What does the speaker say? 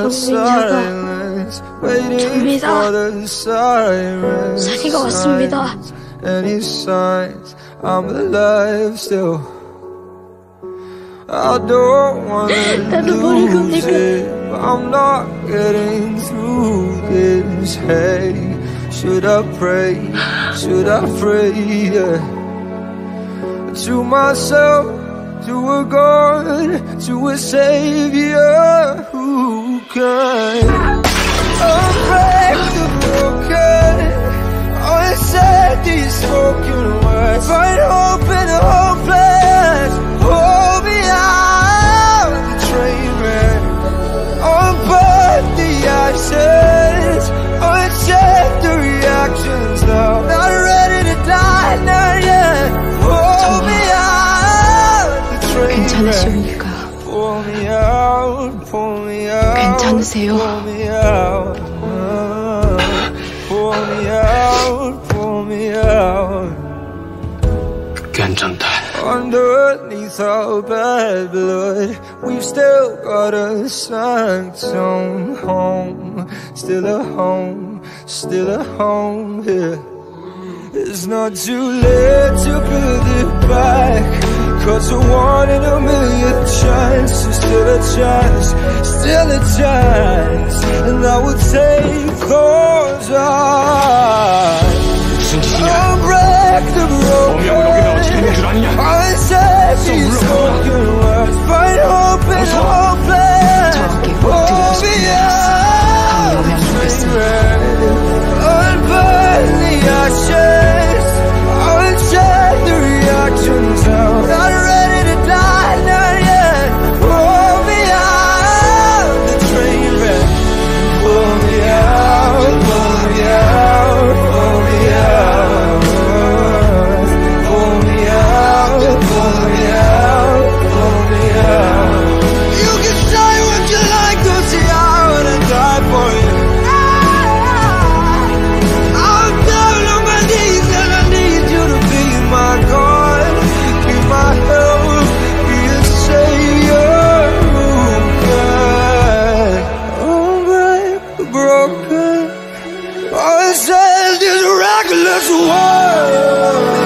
인자가 접니다. 사기가 왔습니다. 나도 버리고 내가 I'm not getting through this. Hey, should I pray? Should I pray? Yeah. To myself, to a God, to a Savior who can unbreak the broken, unsaid these spoken words, find hope in the hopeless. Hold me out the train wreck, unburn the ashes, uncheck the reactions now. Not ready to die, not yet. Hold me out the train wreck. 괜찮으십니까? Pull me out, pull me out. 괜찮으세요? Pull me out, pull me out, pull me out. 괜찮다. Underneath our bad blood, we've still got a sanctum home. Still a home, still a home here. It's not too late to build it back, 'cause a 1 in a million chance is still a chance, still a chance. And I will take those eyes. 무슨 짓이냐? Unbreak the 범이 여기는 어떻게 있는 줄 broken, 아느냐? unsaid these spoken words, find hope in the hopeless. 저렇게 꼭 드리고 싶은 일이었어. 강요하면 모르겠습니다. Unburn the ashes, uncheck the reactions now. Not ready to die, not yet. Pull me out the train wreck. Pull me out, pull me out, pull me out. Pull me out, pull me out, pull me out. You can say what you like, 'cause I wanna die for you. I'm down on my knees and I need you to be my God, be my help, be a savior who can unbreak the broken, unsaid this reckless world.